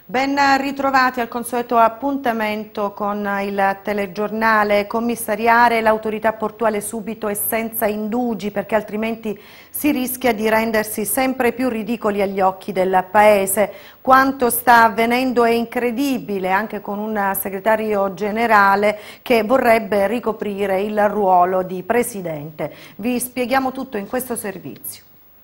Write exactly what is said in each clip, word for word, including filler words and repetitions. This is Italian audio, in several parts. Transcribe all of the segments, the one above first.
Ben ritrovati al consueto appuntamento con il telegiornale. Commissariare l'autorità portuale subito e senza indugi, perché altrimenti si rischia di rendersi sempre più ridicoli agli occhi del Paese. Quanto sta avvenendo è incredibile, anche con un segretario generale che vorrebbe ricoprire il ruolo di presidente. Vi spieghiamo tutto in questo servizio.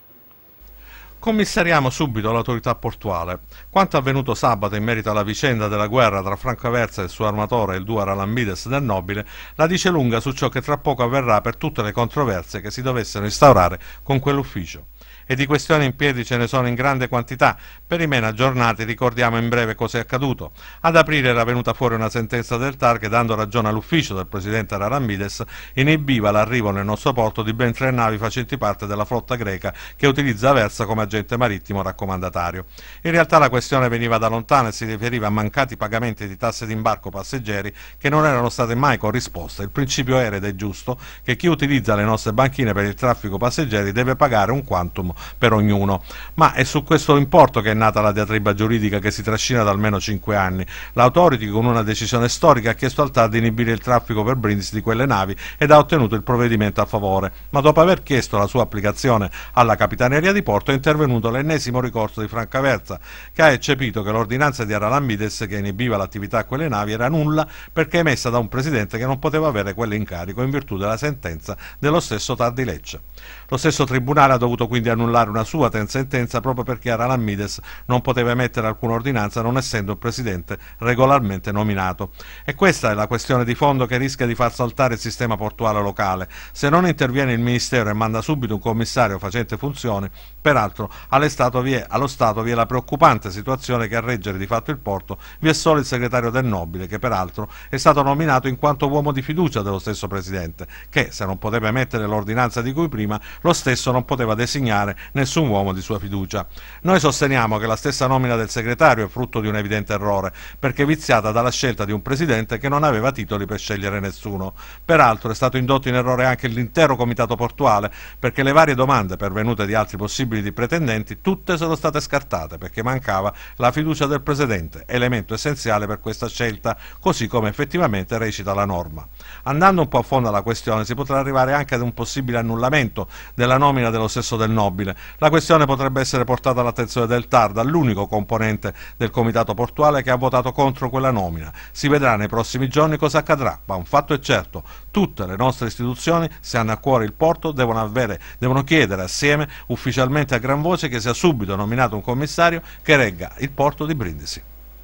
Commissariamo subito l'autorità portuale. Quanto avvenuto sabato in merito alla vicenda della guerra tra Franco Aversa e il suo armatore, il duo Aralambides del Nobile, la dice lunga su ciò che tra poco avverrà per tutte le controversie che si dovessero instaurare con quell'ufficio. E di questioni in piedi ce ne sono in grande quantità. Per i meno aggiornati ricordiamo in breve cosa è accaduto. Ad aprile era venuta fuori una sentenza del T A R che, dando ragione all'ufficio del presidente Aralambides, inibiva l'arrivo nel nostro porto di ben tre navi facenti parte della flotta greca che utilizza Aversa come agente marittimo raccomandatario. In realtà la questione veniva da lontano e si riferiva a mancati pagamenti di tasse d'imbarco passeggeri che non erano state mai corrisposte. Il principio era ed è giusto che chi utilizza le nostre banchine per il traffico passeggeri deve pagare un quantum per ognuno, ma è su questo importo che è nata la diatriba giuridica che si trascina da almeno cinque anni. L'Authority, con una decisione storica, ha chiesto al T A R di inibire il traffico per Brindisi di quelle navi ed ha ottenuto il provvedimento a favore, ma dopo aver chiesto la sua applicazione alla Capitaneria di Porto è intervenuto l'ennesimo ricorso di Franco Aversa, che ha eccepito che l'ordinanza di Aralambides che inibiva l'attività a quelle navi era nulla perché emessa da un presidente che non poteva avere quell'incarico in virtù della sentenza dello stesso T A R di Lecce. Lo stesso tribunale ha dovuto quindi annullare una sua sentenza proprio perché Aralambides non poteva emettere alcuna ordinanza non essendo il presidente regolarmente nominato. E questa è la questione di fondo che rischia di far saltare il sistema portuale locale. Se non interviene il Ministero e manda subito un commissario facente funzioni, peraltro allo Stato vi è, allo Stato vi è la preoccupante situazione che a reggere di fatto il porto vi è solo il segretario del Nobile, che peraltro è stato nominato in quanto uomo di fiducia dello stesso presidente, che se non poteva emettere l'ordinanza di cui prima, lo stesso non poteva designare nessun uomo di sua fiducia. Noi sosteniamo che la stessa nomina del segretario è frutto di un evidente errore, perché viziata dalla scelta di un presidente che non aveva titoli per scegliere nessuno. Peraltro è stato indotto in errore anche l'intero comitato portuale, perché le varie domande pervenute di altri possibili pretendenti tutte sono state scartate perché mancava la fiducia del presidente, elemento essenziale per questa scelta, così come effettivamente recita la norma. Andando un po' a fondo alla questione si potrà arrivare anche ad un possibile annullamento della nomina dello stesso del Nobile. La questione potrebbe essere portata all'attenzione del T A R dall'unico componente del comitato portuale che ha votato contro quella nomina. Si vedrà nei prossimi giorni cosa accadrà, ma un fatto è certo: tutte le nostre istituzioni, se hanno a cuore il porto, devono, avere, devono chiedere assieme ufficialmente a gran voce che sia subito nominato un commissario che regga il porto di Brindisi.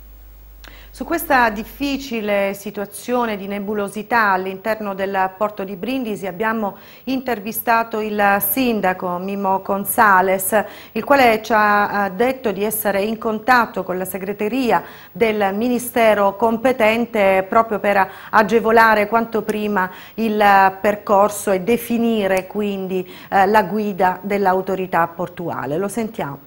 Su questa difficile situazione di nebulosità all'interno del porto di Brindisi abbiamo intervistato il sindaco Mimmo Gonzales, il quale ci ha detto di essere in contatto con la segreteria del Ministero competente proprio per agevolare quanto prima il percorso e definire quindi eh, la guida dell'autorità portuale. Lo sentiamo.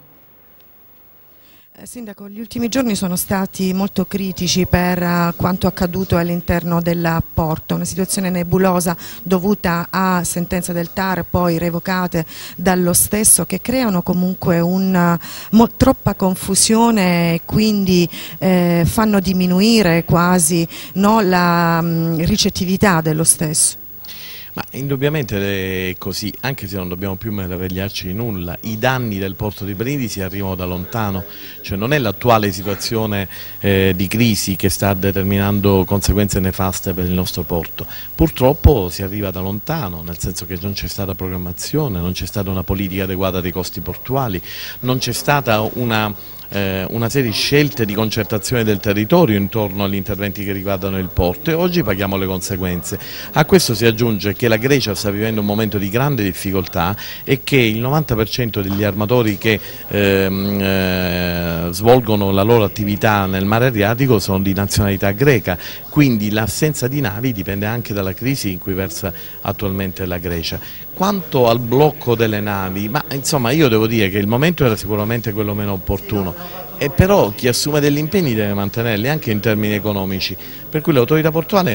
Sindaco, gli ultimi giorni sono stati molto critici per uh, quanto accaduto all'interno del porto, una situazione nebulosa dovuta a sentenze del T A R poi revocate dallo stesso, che creano comunque un, mo, troppa confusione e quindi eh, fanno diminuire quasi no, la um, ricettività dello stesso. Ma indubbiamente è così, anche se non dobbiamo più meravigliarci di nulla. I danni del porto di Brindisi arrivano da lontano, cioè non è l'attuale situazione eh, di crisi che sta determinando conseguenze nefaste per il nostro porto. Purtroppo si arriva da lontano, nel senso che non c'è stata programmazione, non c'è stata una politica adeguata dei costi portuali, non c'è stata una... una serie di scelte di concertazione del territorio intorno agli interventi che riguardano il porto e oggi paghiamo le conseguenze. A questo si aggiunge che la Grecia sta vivendo un momento di grande difficoltà e che il novanta per cento degli armatori che ehm, eh, svolgono la loro attività nel mare Adriatico sono di nazionalità greca, quindi l'assenza di navi dipende anche dalla crisi in cui versa attualmente la Grecia. Quanto al blocco delle navi, ma insomma io devo dire che il momento era sicuramente quello meno opportuno, e però chi assume degli impegni deve mantenerli anche in termini economici, per cui l'autorità portuale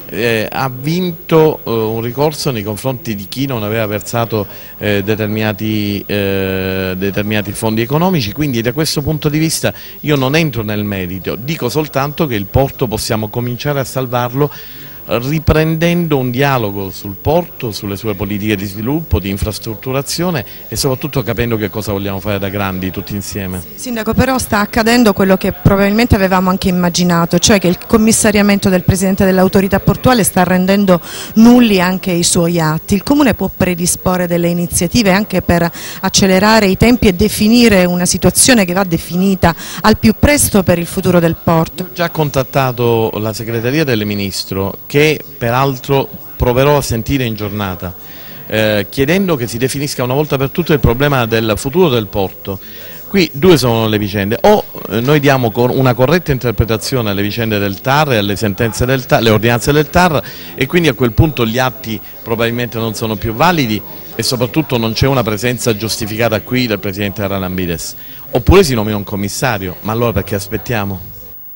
eh, ha vinto eh, un ricorso nei confronti di chi non aveva versato eh, determinati, eh, determinati fondi economici, quindi da questo punto di vista io non entro nel merito, dico soltanto che il porto possiamo cominciare a salvarlo riprendendo un dialogo sul porto, sulle sue politiche di sviluppo, di infrastrutturazione e soprattutto capendo che cosa vogliamo fare da grandi tutti insieme. Sindaco, però sta accadendo quello che probabilmente avevamo anche immaginato, cioè che il commissariamento del Presidente dell'autorità portuale sta rendendo nulli anche i suoi atti. Il Comune può predisporre delle iniziative anche per accelerare i tempi e definire una situazione che va definita al più presto per il futuro del porto? Ho già contattato la segreteria del Ministro, che che peraltro proverò a sentire in giornata, eh, chiedendo che si definisca una volta per tutte il problema del futuro del porto. Qui due sono le vicende: o eh, noi diamo una corretta interpretazione alle vicende del T A R e alle sentenze del T A R, le ordinanze del T A R, e quindi a quel punto gli atti probabilmente non sono più validi e soprattutto non c'è una presenza giustificata qui del Presidente Haralambidis, oppure si nomina un commissario, ma allora perché aspettiamo?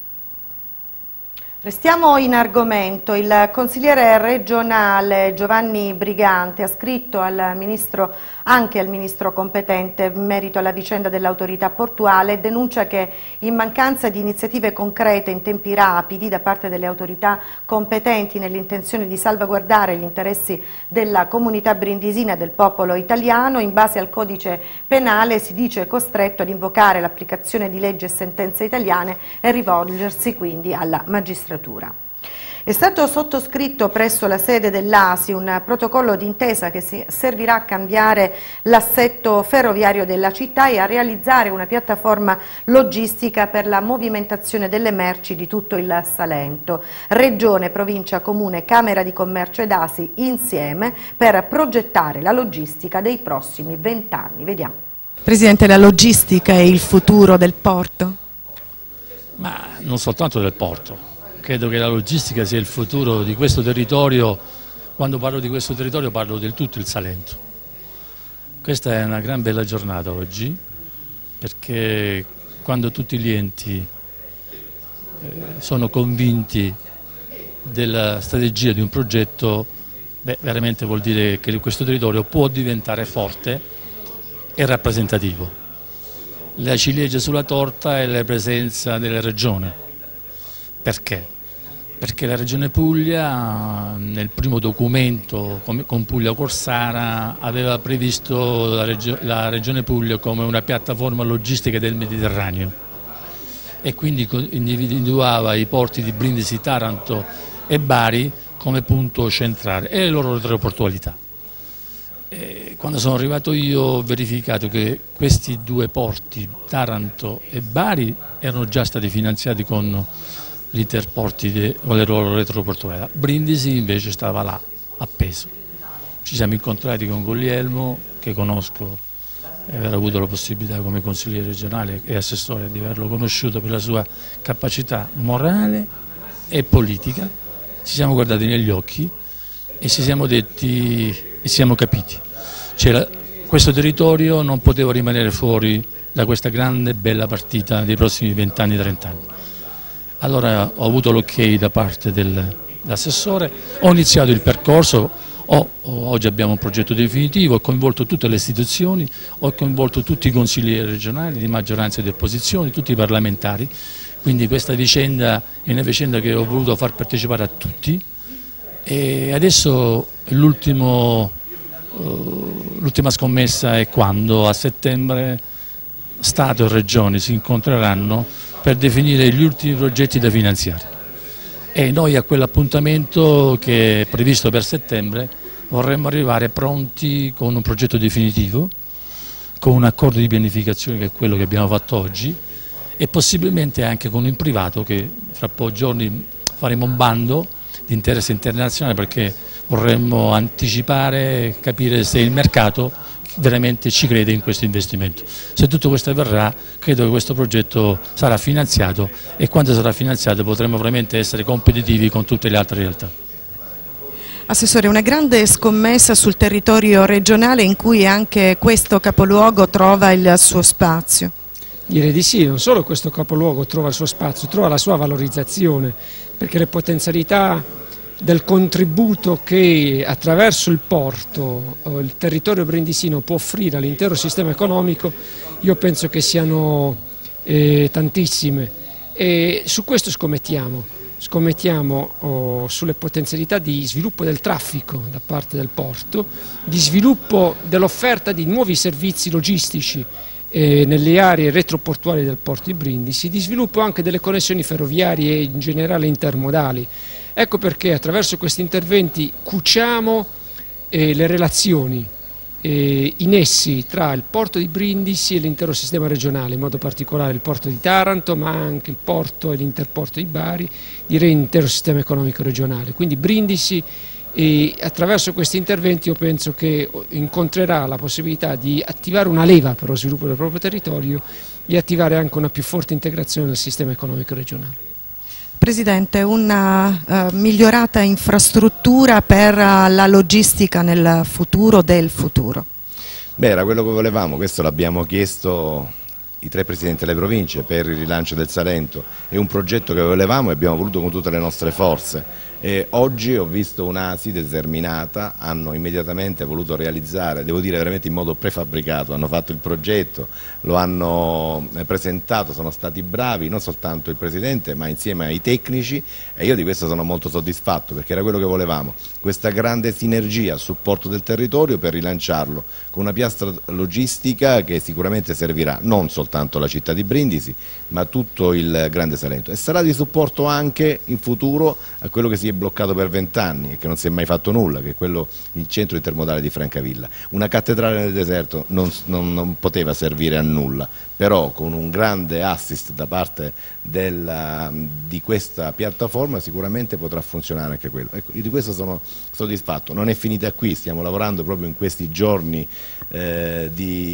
Restiamo in argomento. Il consigliere regionale Giovanni Brigante ha scritto al ministro, anche al ministro competente in merito alla vicenda dell'autorità portuale e denuncia che in mancanza di iniziative concrete in tempi rapidi da parte delle autorità competenti nell'intenzione di salvaguardare gli interessi della comunità brindisina e del popolo italiano, in base al codice penale si dice costretto ad invocare l'applicazione di leggi e sentenze italiane e rivolgersi quindi alla magistratura. È stato sottoscritto presso la sede dell'A S I un protocollo d'intesa che si servirà a cambiare l'assetto ferroviario della città e a realizzare una piattaforma logistica per la movimentazione delle merci di tutto il Salento. Regione, Provincia, Comune, Camera di Commercio ed A S I insieme per progettare la logistica dei prossimi vent'anni. Vediamo. Presidente, la logistica è il futuro del porto? Ma non soltanto del porto. Credo che la logistica sia il futuro di questo territorio. Quando parlo di questo territorio parlo del tutto il Salento. Questa è una gran bella giornata oggi, perché quando tutti gli enti eh, sono convinti della strategia di un progetto, beh, veramente vuol dire che questo territorio può diventare forte e rappresentativo. La ciliegia sulla torta è la presenza della Regione. Perché? Perché la Regione Puglia nel primo documento con Puglia Corsara aveva previsto la, Regio la Regione Puglia come una piattaforma logistica del Mediterraneo e quindi individuava i porti di Brindisi, Taranto e Bari come punto centrale e le loro aeroportualità. E quando sono arrivato io ho verificato che questi due porti, Taranto e Bari, erano già stati finanziati con gli interporti con le loro retroportualità. Brindisi invece stava là, appeso. Ci siamo incontrati con Guglielmo, che conosco e aver avuto la possibilità come consigliere regionale e assessore di averlo conosciuto per la sua capacità morale e politica. Ci siamo guardati negli occhi e ci siamo detti e ci siamo capiti. Cioè, questo territorio non poteva rimanere fuori da questa grande e bella partita dei prossimi vent'anni, trent'anni. Allora ho avuto l'ok da parte dell'assessore, ho iniziato il percorso, ho, oggi abbiamo un progetto definitivo, ho coinvolto tutte le istituzioni, ho coinvolto tutti i consiglieri regionali di maggioranza e di opposizione, tutti i parlamentari, quindi questa vicenda è una vicenda che ho voluto far partecipare a tutti e adesso l'ultima scommessa è quando a settembre Stato e Regione si incontreranno per definire gli ultimi progetti da finanziare e noi a quell'appuntamento che è previsto per settembre vorremmo arrivare pronti con un progetto definitivo, con un accordo di pianificazione che è quello che abbiamo fatto oggi e possibilmente anche con un privato che fra pochi giorni faremo un bando di interesse internazionale perché vorremmo anticipare e capire se il mercato veramente ci crede in questo investimento. Se tutto questo avverrà, credo che questo progetto sarà finanziato e quando sarà finanziato potremo veramente essere competitivi con tutte le altre realtà. Assessore, una grande scommessa sul territorio regionale in cui anche questo capoluogo trova il suo spazio. Direi di sì, non solo questo capoluogo trova il suo spazio, trova la sua valorizzazione, perché le potenzialità del contributo che attraverso il porto eh, il territorio brindisino può offrire all'intero sistema economico, io penso che siano eh, tantissime, e su questo scommettiamo, scommettiamo oh, sulle potenzialità di sviluppo del traffico da parte del porto, di sviluppo dell'offerta di nuovi servizi logistici eh, nelle aree retroportuali del porto di Brindisi, di sviluppo anche delle connessioni ferroviarie e in generale intermodali. Ecco perché attraverso questi interventi cuciamo eh, le relazioni eh, in essi tra il porto di Brindisi e l'intero sistema regionale, in modo particolare il porto di Taranto, ma anche il porto e l'interporto di Bari, direi l'intero sistema economico regionale. Quindi Brindisi eh, attraverso questi interventi io penso che incontrerà la possibilità di attivare una leva per lo sviluppo del proprio territorio e attivare anche una più forte integrazione del sistema economico regionale. Presidente, una uh, migliorata infrastruttura per uh, la logistica nel futuro del futuro. Beh, era quello che volevamo, questo l'abbiamo chiesto i tre presidenti delle province per il rilancio del Salento, è un progetto che volevamo e abbiamo voluto con tutte le nostre forze. E oggi ho visto un'A S I determinata, hanno immediatamente voluto realizzare, devo dire veramente in modo prefabbricato, hanno fatto il progetto, lo hanno presentato, sono stati bravi, non soltanto il Presidente ma insieme ai tecnici, e io di questo sono molto soddisfatto perché era quello che volevamo, questa grande sinergia a supporto del territorio per rilanciarlo con una piastra logistica che sicuramente servirà non soltanto alla città di Brindisi ma tutto il Grande Salento, e sarà di supporto anche in futuro a quello che si è bloccato per vent'anni e che non si è mai fatto nulla, che è quello, il centro intermodale di Francavilla. Una cattedrale nel deserto non, non, non poteva servire a nulla, però con un grande assist da parte della, di questa piattaforma sicuramente potrà funzionare anche quello. Ecco, di questo sono soddisfatto. Non è finita qui, stiamo lavorando proprio in questi giorni eh,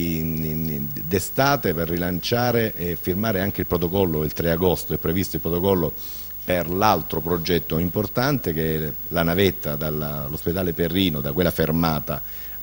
d'estate per rilanciare e firmare anche il protocollo. Il tre agosto è previsto il protocollo per l'altro progetto importante che è la navetta dall'ospedale Perrino, da quella fermata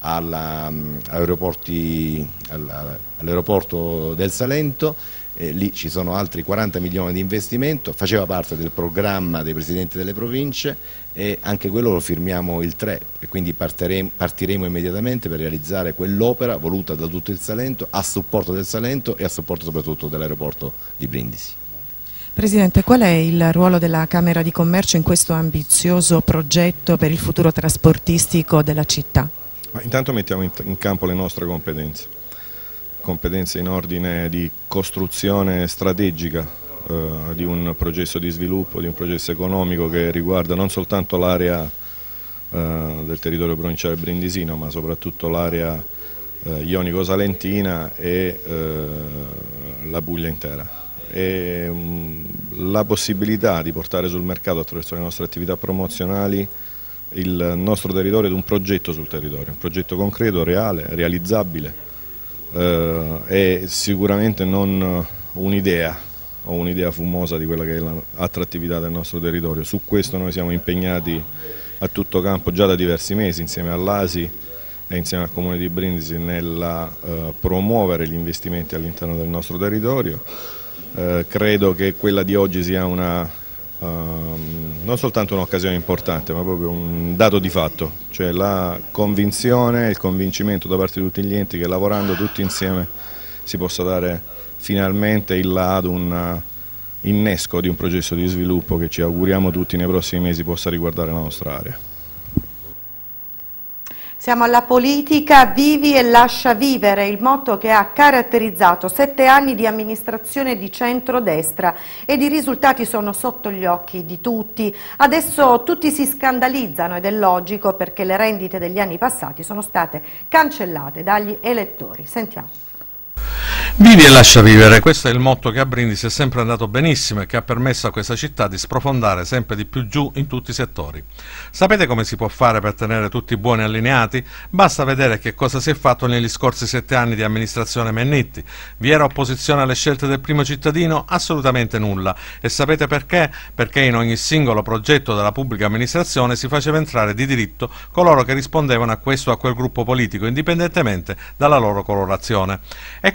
all'aeroporto del Salento, e lì ci sono altri quaranta milioni di investimento, faceva parte del programma dei presidenti delle province e anche quello lo firmiamo il tre e quindi partiremo, partiremo immediatamente per realizzare quell'opera voluta da tutto il Salento a supporto del Salento e a supporto soprattutto dell'aeroporto di Brindisi. Presidente, qual è il ruolo della Camera di Commercio in questo ambizioso progetto per il futuro trasportistico della città? Ma intanto mettiamo in, in campo le nostre competenze, competenze in ordine di costruzione strategica eh, di un processo di sviluppo, di un processo economico che riguarda non soltanto l'area eh, del territorio provinciale brindisino, ma soprattutto l'area eh, ionico-salentina e eh, la Puglia intera. E um, la possibilità di portare sul mercato attraverso le nostre attività promozionali il nostro territorio ed un progetto sul territorio, un progetto concreto, reale, realizzabile eh, e sicuramente non un'idea o un'idea fumosa di quella che è l'attrattività del nostro territorio. Su questo noi siamo impegnati a tutto campo già da diversi mesi insieme all'A S I e insieme al Comune di Brindisi nella eh, promuovere gli investimenti all'interno del nostro territorio. Eh, credo che quella di oggi sia una, uh, non soltanto un'occasione importante ma proprio un dato di fatto, cioè la convinzione e il convincimento da parte di tutti gli enti che lavorando tutti insieme si possa dare finalmente il là ad un innesco di un processo di sviluppo che ci auguriamo tutti nei prossimi mesi possa riguardare la nostra area. Siamo alla politica, vivi e lascia vivere, il motto che ha caratterizzato sette anni di amministrazione di centrodestra ed i risultati sono sotto gli occhi di tutti. Adesso tutti si scandalizzano ed è logico perché le rendite degli anni passati sono state cancellate dagli elettori. Sentiamo. Vivi e lascia vivere, questo è il motto che a Brindisi è sempre andato benissimo e che ha permesso a questa città di sprofondare sempre di più giù in tutti i settori. Sapete come si può fare per tenere tutti buoni e allineati? Basta vedere che cosa si è fatto negli scorsi sette anni di amministrazione Mennitti. Vi era opposizione alle scelte del primo cittadino? Assolutamente nulla. E sapete perché? Perché in ogni singolo progetto della pubblica amministrazione si faceva entrare di diritto coloro che rispondevano a questo o a quel gruppo politico, indipendentemente dalla loro colorazione. Ecco che per anni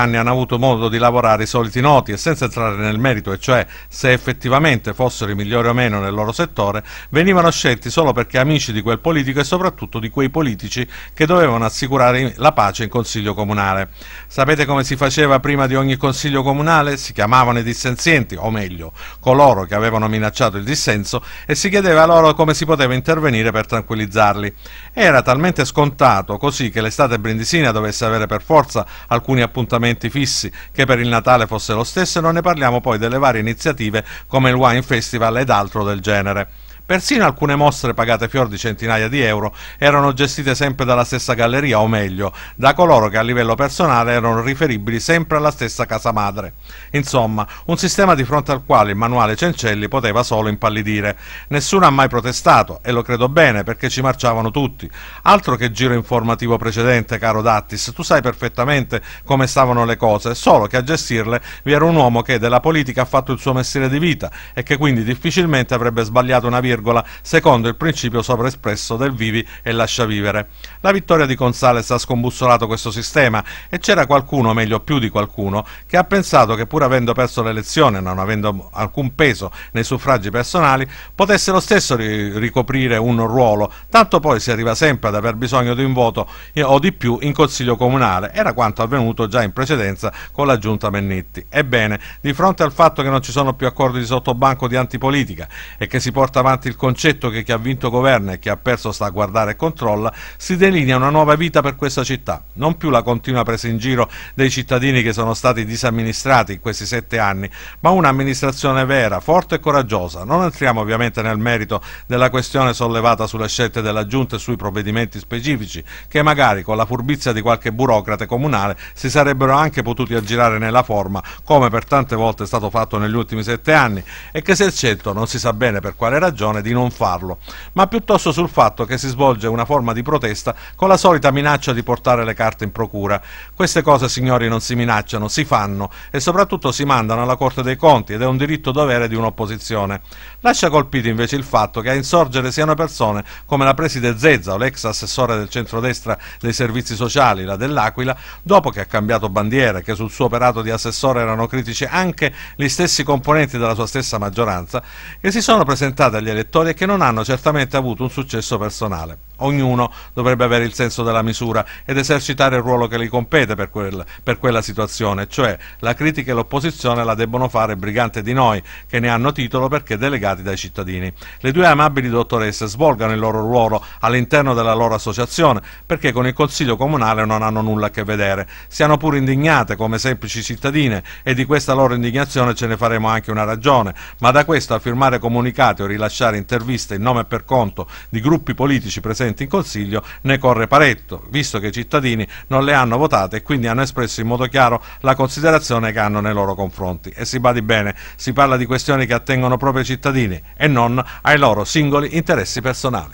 anni hanno avuto modo di lavorare i soliti noti e senza entrare nel merito, e cioè se effettivamente fossero i migliori o meno nel loro settore, venivano scelti solo perché amici di quel politico e soprattutto di quei politici che dovevano assicurare la pace in consiglio comunale. Sapete come si faceva prima di ogni consiglio comunale? Si chiamavano i dissenzienti, o meglio, coloro che avevano minacciato il dissenso, e si chiedeva loro come si poteva intervenire per tranquillizzarli. Era talmente scontato così che l'estate brindisina dovesse avere per forza alcuni appuntamenti fissi, che per il Natale fosse lo stesso, e non ne parliamo poi delle varie iniziative come il Wine Festival ed altro del genere. Persino alcune mostre pagate fior di centinaia di euro erano gestite sempre dalla stessa galleria, o meglio, da coloro che a livello personale erano riferibili sempre alla stessa casa madre. Insomma, un sistema di fronte al quale il manuale Cencelli poteva solo impallidire. Nessuno ha mai protestato, e lo credo bene, perché ci marciavano tutti. Altro che giro informativo precedente, caro Dattis, tu sai perfettamente come stavano le cose, solo che a gestirle vi era un uomo che della politica ha fatto il suo mestiere di vita e che quindi difficilmente avrebbe sbagliato una virgola secondo il principio sovraespresso del vivi e lascia vivere. La vittoria di Gonzales ha scombussolato questo sistema, e c'era qualcuno, meglio più di qualcuno, che ha pensato che pur avendo perso l'elezione e non avendo alcun peso nei suffragi personali, potesse lo stesso ri ricoprire un ruolo, tanto poi si arriva sempre ad aver bisogno di un voto o di più in consiglio comunale. Era quanto avvenuto già in precedenza con la giunta Mennitti. Ebbene, di fronte al fatto che non ci sono più accordi di sottobanco di antipolitica e che si porta avanti il concetto che chi ha vinto governa e chi ha perso sta a guardare e controlla, si delinea una nuova vita per questa città. Non più la continua presa in giro dei cittadini che sono stati disamministrati in questi sette anni, ma un'amministrazione vera, forte e coraggiosa. Non entriamo ovviamente nel merito della questione sollevata sulle scelte della Giunta e sui provvedimenti specifici, che magari con la furbizia di qualche burocrate comunale si sarebbero anche potuti aggirare nella forma, come per tante volte è stato fatto negli ultimi sette anni, e che si è scelto, non si sa bene per quale ragione, di non farlo, ma piuttosto sul fatto che si svolge una forma di protesta con la solita minaccia di portare le carte in procura. Queste cose, signori, non si minacciano, si fanno, e soprattutto si mandano alla Corte dei Conti, ed è un diritto dovere di un'opposizione. Lascia colpito invece il fatto che a insorgere siano persone come la preside Zezza o l'ex assessore del centrodestra dei servizi sociali, la dell'Aquila, dopo che ha cambiato bandiera e che sul suo operato di assessore erano critici anche gli stessi componenti della sua stessa maggioranza, che si sono presentate agli elettori e che non hanno certamente avuto un successo personale. Ognuno dovrebbe avere il senso della misura ed esercitare il ruolo che gli compete per, quel, per quella situazione, cioè la critica e l'opposizione la debbono fare brigante di noi, che ne hanno titolo perché delegati dai cittadini. Le due amabili dottoresse svolgano il loro ruolo all'interno della loro associazione, perché con il Consiglio Comunale non hanno nulla a che vedere. Siano pure indignate come semplici cittadine, e di questa loro indignazione ce ne faremo anche una ragione, ma da questo a firmare comunicati o rilasciare interviste in nome e per conto di gruppi politici presenti in Consiglio ne corre parecchio, visto che i cittadini non le hanno votate e quindi hanno espresso in modo chiaro la considerazione che hanno nei loro confronti. E si badi bene, si parla di questioni che attengono proprio ai cittadini e non ai loro singoli interessi personali.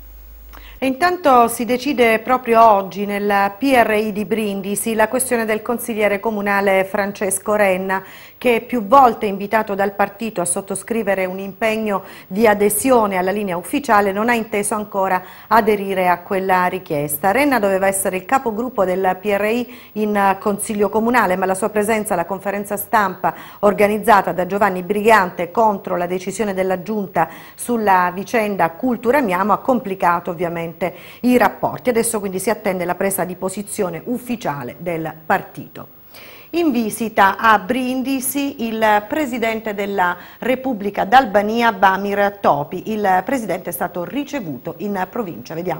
E intanto si decide proprio oggi nel P R I di Brindisi la questione del consigliere comunale Francesco Renna, che più volte invitato dal partito a sottoscrivere un impegno di adesione alla linea ufficiale, non ha inteso ancora aderire a quella richiesta. Renna doveva essere il capogruppo del P R I in Consiglio Comunale, ma la sua presenza alla conferenza stampa organizzata da Giovanni Brigante contro la decisione della Giunta sulla vicenda Cultura Amiamo ha complicato ovviamente i rapporti. Adesso quindi si attende la presa di posizione ufficiale del partito. In visita a Brindisi il Presidente della Repubblica d'Albania Bamir Topi. Il Presidente è stato ricevuto in provincia. Vediamo.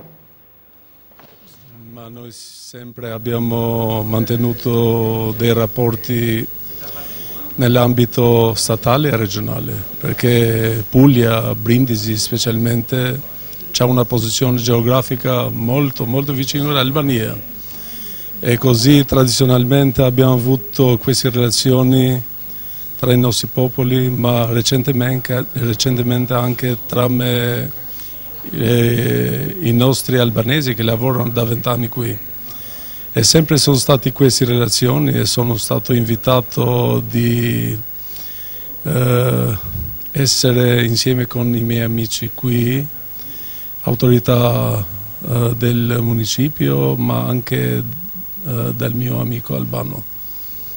Ma noi sempre abbiamo mantenuto dei rapporti nell'ambito statale e regionale, perché Puglia, Brindisi specialmente, c'è una posizione geografica molto, molto vicina all'Albania. E così tradizionalmente abbiamo avuto queste relazioni tra i nostri popoli, ma recentemente, recentemente anche tra me e i nostri albanesi che lavorano da vent'anni qui. E sempre sono state queste relazioni e sono stato invitato di eh, essere insieme con i miei amici qui, autorità eh, del municipio, ma anche del mio amico albano.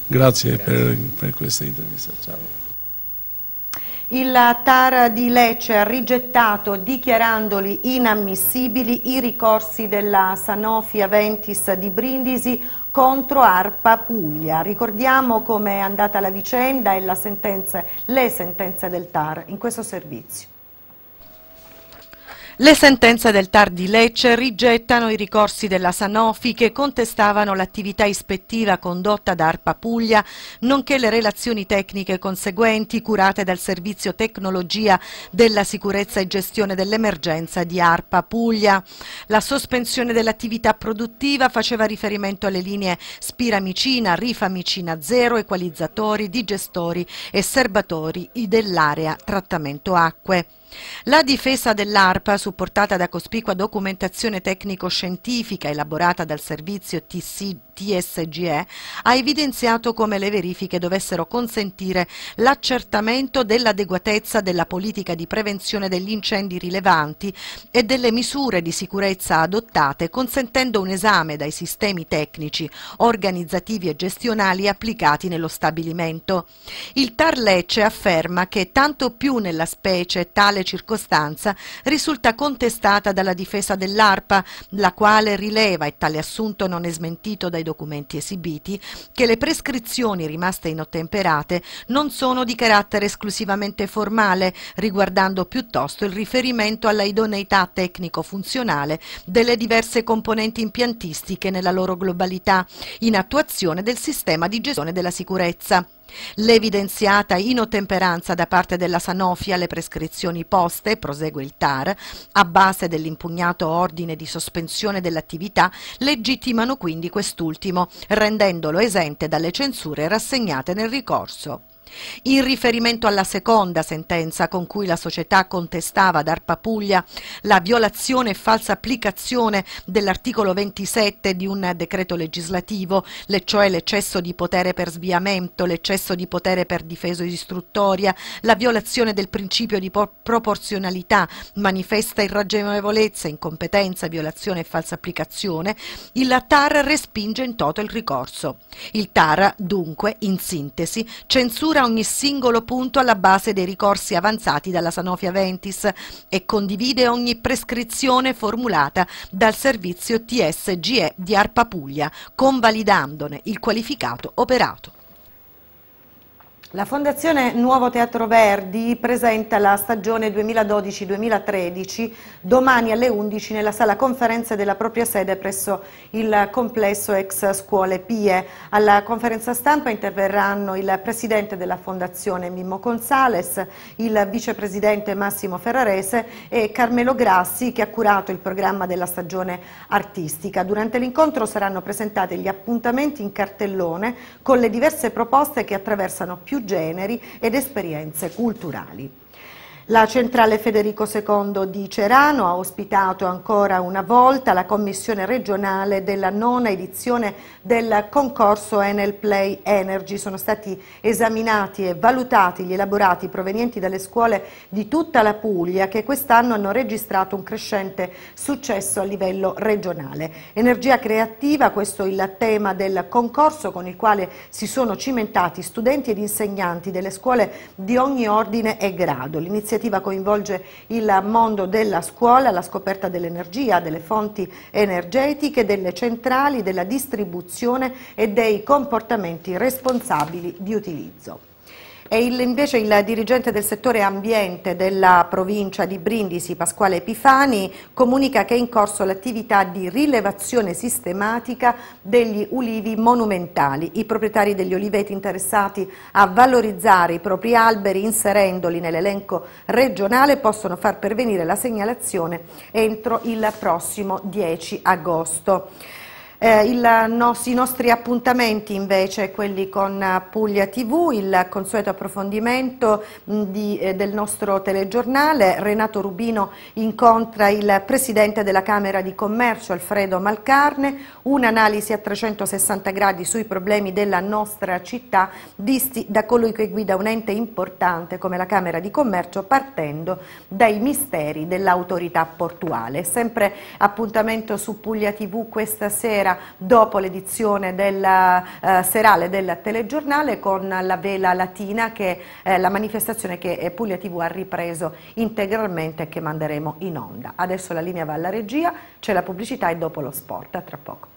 Grazie per, per questa intervista. Ciao. Il T A R di Lecce ha rigettato, dichiarandoli inammissibili, i ricorsi della Sanofi Aventis di Brindisi contro ARPA Puglia. Ricordiamo come è andata la vicenda e la sentenza, le sentenze del T A R in questo servizio. Le sentenze del T A R di Lecce rigettano i ricorsi della Sanofi che contestavano l'attività ispettiva condotta da ARPA Puglia, nonché le relazioni tecniche conseguenti curate dal Servizio Tecnologia della Sicurezza e Gestione dell'Emergenza di ARPA Puglia. La sospensione dell'attività produttiva faceva riferimento alle linee spiramicina, rifamicina zero, equalizzatori, digestori e serbatori dell'area trattamento acque. La difesa dell'ARPA, supportata da cospicua documentazione tecnico-scientifica elaborata dal servizio T S G E, ha evidenziato come le verifiche dovessero consentire l'accertamento dell'adeguatezza della politica di prevenzione degli incendi rilevanti e delle misure di sicurezza adottate, consentendo un esame dai sistemi tecnici, organizzativi e gestionali applicati nello stabilimento. Il T A R Lecce afferma che tanto più nella specie tale circostanza risulta contestata dalla difesa dell'ARPA, la quale rileva, e tale assunto non è smentito dai documenti esibiti, che le prescrizioni rimaste inottemperate non sono di carattere esclusivamente formale, riguardando piuttosto il riferimento alla idoneità tecnico-funzionale delle diverse componenti impiantistiche nella loro globalità, in attuazione del sistema di gestione della sicurezza. L'evidenziata inottemperanza da parte della Sanofi alle prescrizioni poste, prosegue il T A R, a base dell'impugnato ordine di sospensione dell'attività, legittimano quindi quest'ultimo, rendendolo esente dalle censure rassegnate nel ricorso. In riferimento alla seconda sentenza con cui la società contestava ad ARPA Puglia la violazione e falsa applicazione dell'articolo ventisette di un decreto legislativo, le cioè l'eccesso di potere per sviamento, l'eccesso di potere per difesa istruttoria, la violazione del principio di proporzionalità, manifesta irragionevolezza, incompetenza, violazione e falsa applicazione, il T A R respinge in toto il ricorso. Il T A R, dunque, in sintesi, censura ogni singolo punto alla base dei ricorsi avanzati dalla Sanofi Aventis e condivide ogni prescrizione formulata dal servizio T S G E di ARPA Puglia, convalidandone il qualificato operato. La Fondazione Nuovo Teatro Verdi presenta la stagione duemiladodici duemilatredici domani alle undici nella sala conferenze della propria sede presso il complesso ex Scuole Pie. Alla conferenza stampa interverranno il presidente della Fondazione Mimmo Consales, il vicepresidente Massimo Ferrarese e Carmelo Grassi, che ha curato il programma della stagione artistica. Durante l'incontro saranno presentati gli appuntamenti in cartellone con le diverse proposte che attraversano più generi ed esperienze culturali. La centrale Federico secondo di Cerano ha ospitato ancora una volta la commissione regionale della nona edizione del concorso Enel Play Energy. Sono stati esaminati e valutati gli elaborati provenienti dalle scuole di tutta la Puglia che quest'anno hanno registrato un crescente successo a livello regionale. Energia creativa, questo è il tema del concorso con il quale si sono cimentati studenti ed insegnanti delle scuole di ogni ordine e grado. L'iniziativa coinvolge il mondo della scuola, la scoperta dell'energia, delle fonti energetiche, delle centrali, della distribuzione e dei comportamenti responsabili di utilizzo. E il, invece il dirigente del settore ambiente della provincia di Brindisi, Pasquale Epifani, comunica che è in corso l'attività di rilevazione sistematica degli ulivi monumentali. I proprietari degli oliveti interessati a valorizzare i propri alberi inserendoli nell'elenco regionale possono far pervenire la segnalazione entro il prossimo dieci agosto. Eh, il, no, I nostri appuntamenti invece, quelli con Puglia tivù, il consueto approfondimento mh, di, eh, del nostro telegiornale. Renato Rubino incontra il presidente della Camera di Commercio Alfredo Malcarne, un'analisi a trecentosessanta gradi sui problemi della nostra città visti da colui che guida un ente importante come la Camera di Commercio, partendo dai misteri dell'autorità portuale. Sempre appuntamento su Puglia tivù questa sera sera dopo l'edizione del eh, serale del telegiornale con la Vela Latina, che è la manifestazione che Puglia tivù ha ripreso integralmente e che manderemo in onda. Adesso la linea va alla regia, c'è la pubblicità e dopo lo sport. A tra poco.